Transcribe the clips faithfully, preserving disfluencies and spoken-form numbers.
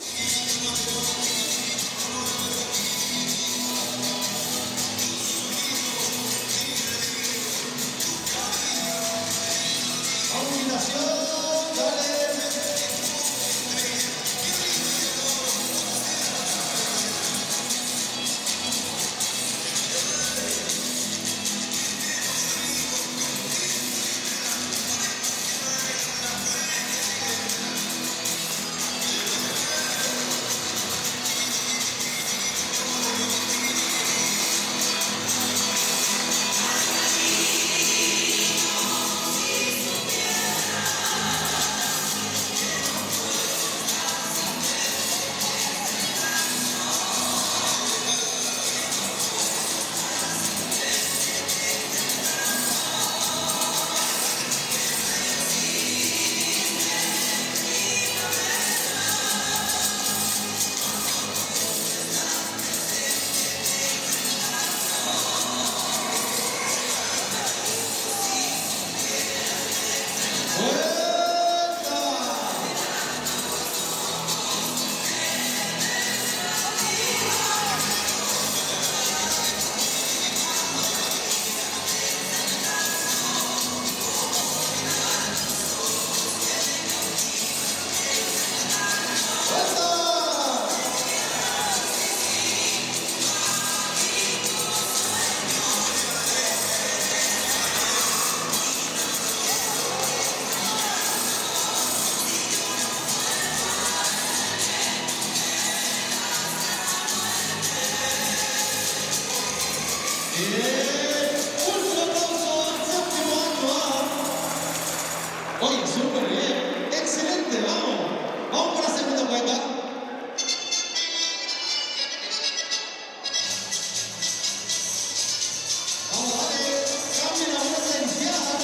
Oye, súper bien. Excelente, vamos. Vamos por la segunda cueca. Vamos, dale. Cambia la vuelta inicial.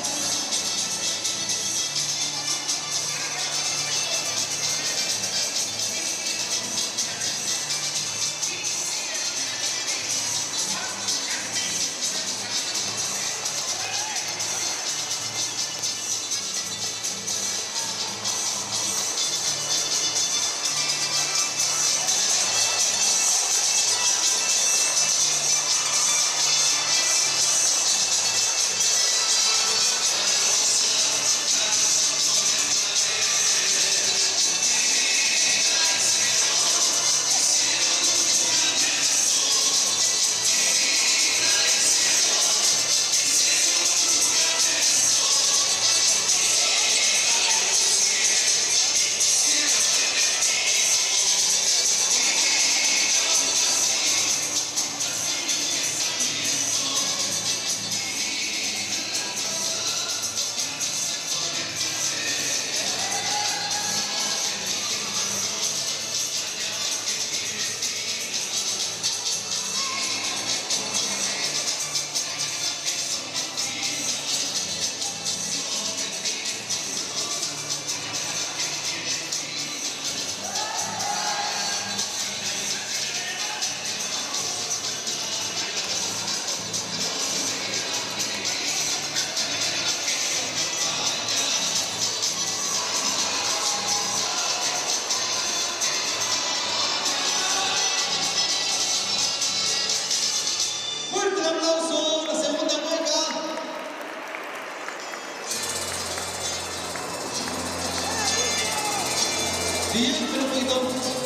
Bien, espera un poquito.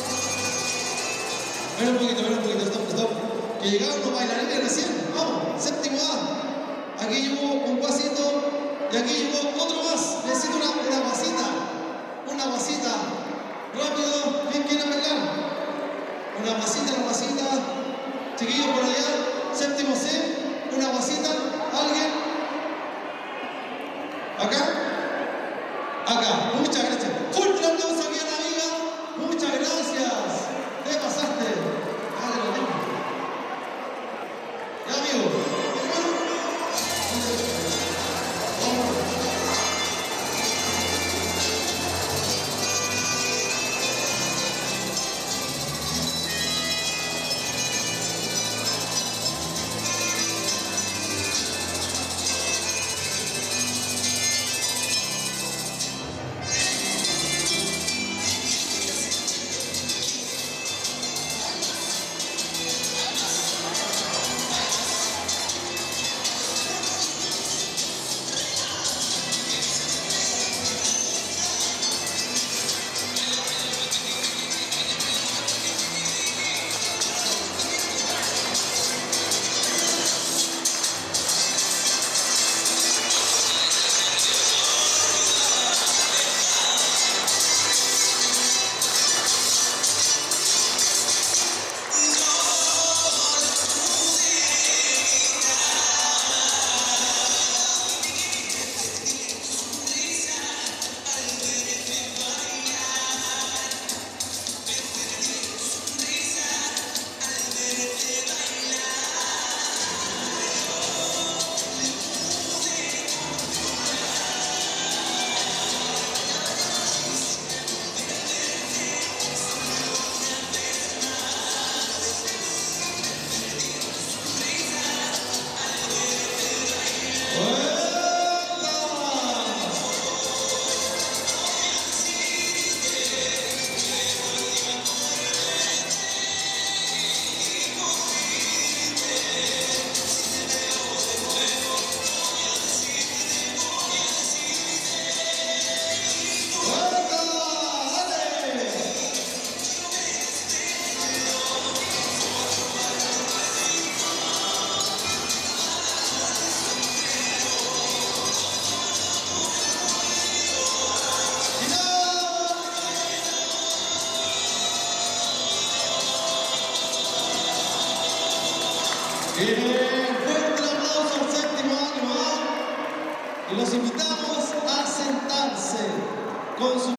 Espera un poquito, espera un poquito, stop, stop. Que llegaron los bailarines recién. Vamos, séptimo A. Aquí llegó un pasito y aquí llegó otro más. Necesito una, una vasita. Una vasita. Rápido, ¿quién quiere bailar? Una vasita, una vasita. Chiquillos por allá, séptimo C. Una vasita. ¿Alguien? ¿Acá? Acá. Muchas gracias. Fuerte el aplauso aquí a la amiga. Muchas gracias. Te pasaste. Dale, lo tengo. Ya, amigo. Bien, fuerte el aplauso al séptimo año, ¿ah? Y los invitamos a sentarse con su